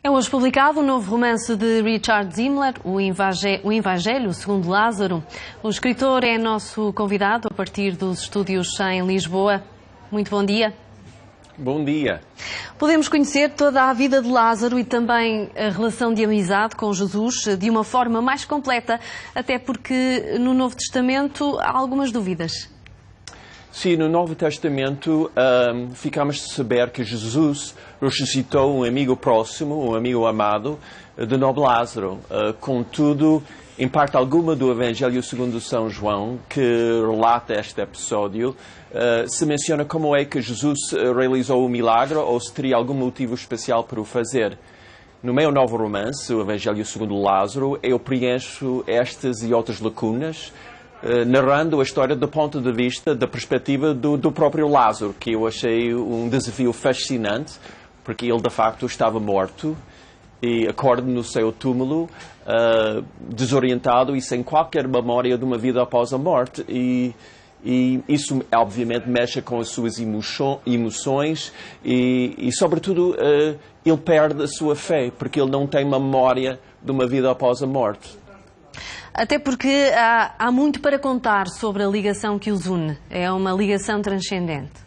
É hoje publicado o novo romance de Richard Zimmler, o Evangelho segundo Lázaro. O escritor é nosso convidado a partir dos estúdios em Lisboa. Muito bom dia. Bom dia. Podemos conhecer toda a vida de Lázaro e também a relação de amizade com Jesus de uma forma mais completa, até porque no Novo Testamento há algumas dúvidas. Sim, no Novo Testamento ficamos de saber que Jesus ressuscitou um amigo próximo, um amigo amado, de nome Lázaro. Contudo, em parte alguma do Evangelho segundo São João, que relata este episódio, se menciona como é que Jesus realizou o milagre ou se teria algum motivo especial para o fazer. No meu novo romance, o Evangelho segundo Lázaro, eu preencho estas e outras lacunas, narrando a história do ponto de vista, da perspectiva do próprio Lázaro, que eu achei um desafio fascinante, porque ele de facto estava morto e acorda no seu túmulo, desorientado e sem qualquer memória de uma vida após a morte. E isso, obviamente, mexe com as suas emoções e sobretudo, ele perde a sua fé, porque ele não tem memória de uma vida após a morte. Até porque há muito para contar sobre a ligação que os une. É uma ligação transcendente.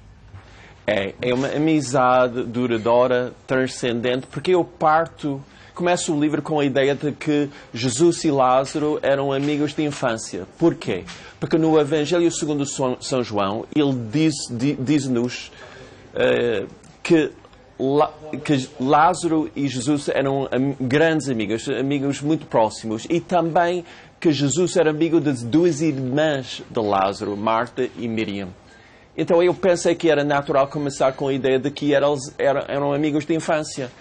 É uma amizade duradoura, transcendente, porque começo o livro com a ideia de que Jesus e Lázaro eram amigos de infância. Porquê? Porque no Evangelho segundo São João, ele diz-nos que Lázaro e Jesus eram grandes amigos muito próximos, e também que Jesus era amigo das duas irmãs de Lázaro, Marta e Miriam. Então eu pensei que era natural começar com a ideia de que eram amigos de infância.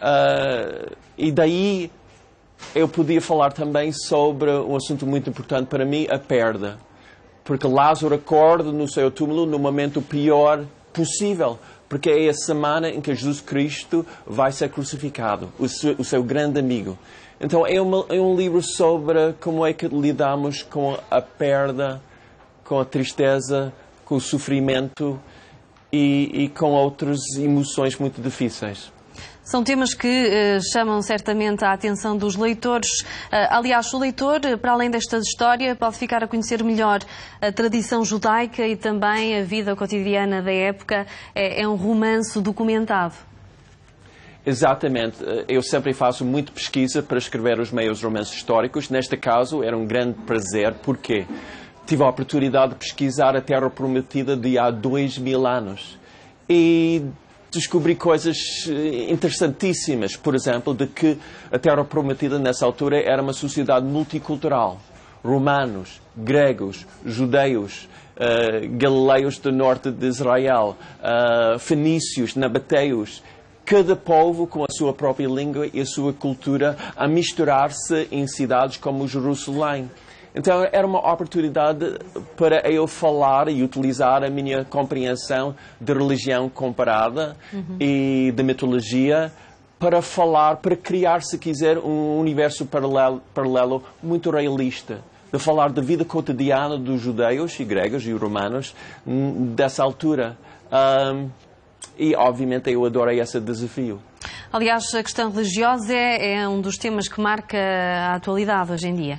E daí eu podia falar também sobre um assunto muito importante para mim, a perda. Porque Lázaro acorda no seu túmulo no momento pior possível, porque é a semana em que Jesus Cristo vai ser crucificado, o seu grande amigo. Então é um livro sobre como é que lidamos com a perda, com a tristeza, com o sofrimento e com outras emoções muito difíceis. São temas que chamam certamente a atenção dos leitores. Aliás, o leitor, para além desta história, pode ficar a conhecer melhor a tradição judaica e também a vida cotidiana da época. É um romance documentado. Exatamente. Eu sempre faço muita pesquisa para escrever os meus romances históricos. Neste caso, era um grande prazer. Porquê? Tive a oportunidade de pesquisar a Terra Prometida de há 2000 anos. E descobri coisas interessantíssimas. Por exemplo, de que a Terra Prometida, nessa altura, era uma sociedade multicultural. Romanos, gregos, judeus, galileus do norte de Israel, fenícios, nabateus. Cada povo com a sua própria língua e a sua cultura a misturar-se em cidades como Jerusalém. Então era uma oportunidade para eu falar e utilizar a minha compreensão de religião comparada e de mitologia para criar, se quiser, um universo paralelo muito realista. De falar da vida cotidiana dos judeus e gregos e romanos dessa altura. E, obviamente, eu adorei esse desafio. Aliás, a questão religiosa é um dos temas que marca a atualidade hoje em dia.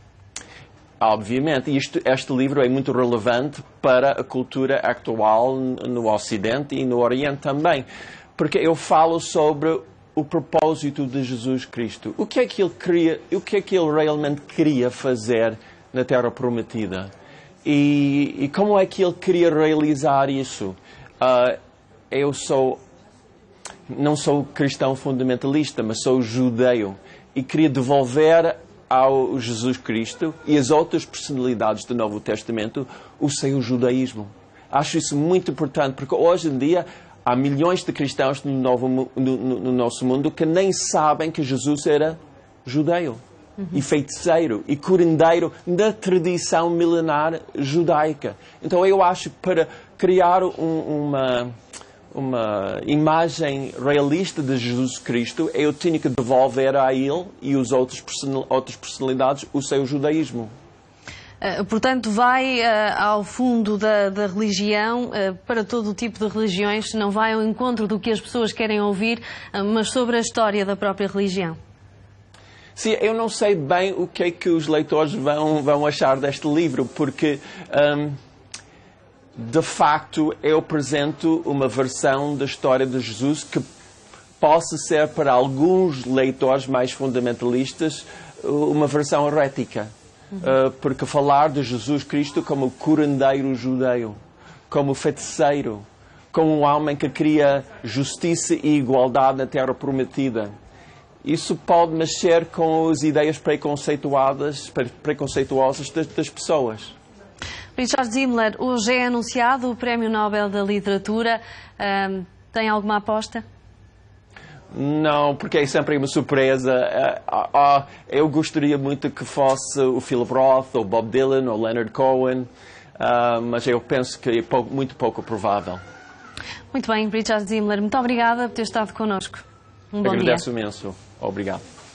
Obviamente. Este livro é muito relevante para a cultura atual no Ocidente e no Oriente também. Porque eu falo sobre o propósito de Jesus Cristo. O que é que ele realmente queria fazer na Terra Prometida? E como é que ele queria realizar isso? Eu não sou cristão fundamentalista, mas sou judeu. E queria devolver ao Jesus Cristo e as outras personalidades do Novo Testamento o seu judaísmo. Acho isso muito importante, porque hoje em dia há milhões de cristãos no nosso mundo que nem sabem que Jesus era judeu. E feiticeiro e curandeiro da tradição milenar judaica. Então eu acho que para criar uma imagem realista de Jesus Cristo, eu tinha que devolver a ele e as outras personalidades o seu judaísmo. Portanto, vai ao fundo da religião, para todo o tipo de religiões, não vai ao encontro do que as pessoas querem ouvir, mas sobre a história da própria religião. Sim, eu não sei bem o que é que os leitores vão achar deste livro, porque, de facto, eu apresento uma versão da história de Jesus que possa ser, para alguns leitores mais fundamentalistas, uma versão herética. Porque falar de Jesus Cristo como curandeiro judeu, como feiticeiro, como um homem que cria justiça e igualdade na Terra Prometida, isso pode mexer com as ideias preconceituosas das pessoas. Richard Zimmler, hoje é anunciado o Prémio Nobel da Literatura. Tem alguma aposta? Não, porque é sempre uma surpresa. Eu gostaria muito que fosse o Philip Roth, ou Bob Dylan, ou Leonard Cohen, mas eu penso que é muito pouco provável. Muito bem, Richard Zimmler, muito obrigada por ter estado connosco. Um bom dia. Agradeço imenso. Obrigado.